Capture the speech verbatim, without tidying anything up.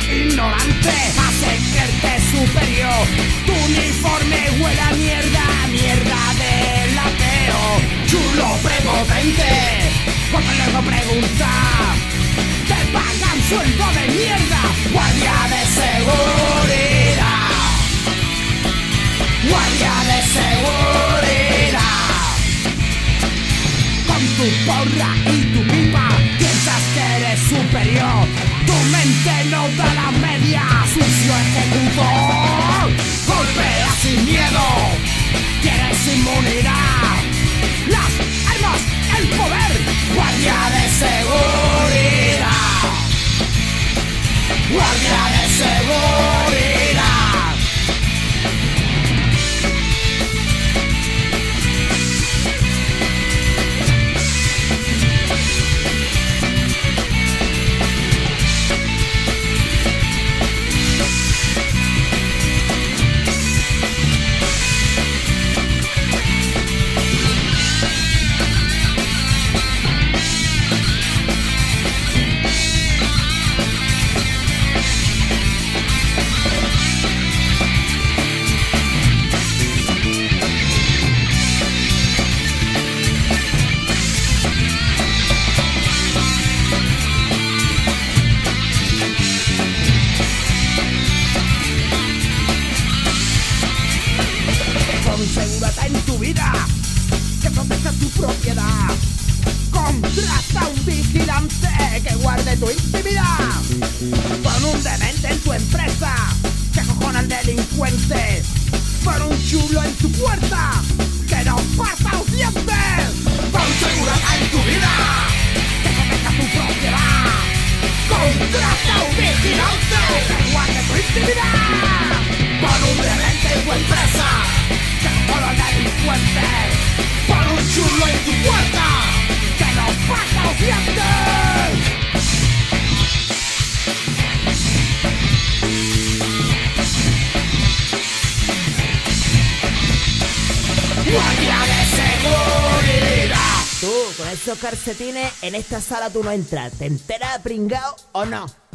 ignorante a sentirte superior. Tu uniforme huele a mierda, mierda del ateo. Chulo prepotente, cuando luego pregunta, te pagan sueldo de mierda. Guardia de seguridad, guardia de seguridad. Con tu porra y tu pipa piensas que eres superior. Tu mente no da la media, sucio ejecutor. Golpea sin miedo, tienes inmunidad. Las armas, el poder, guardia de seguridad, guardia de seguridad. Asegúrate en tu vida que proteja tu propiedad. Contrata a un vigilante que guarde tu intimidad. Pon un demente en tu empresa que acojona al delincuente. Pon un chulo en tu puerta que no pasa los dientes. Pon seguridad en tu vida que proteja tu propiedad. Contrata a un vigilante que guarde tu intimidad. Pon un demente en tu empresa que por los delincuentes, por un chulo en tu puerta, que nos pasa los dientes. Guardia de seguridad. Tú, con esos calcetines, en esta sala tú no entras. ¿Te enteras, pringao, o no?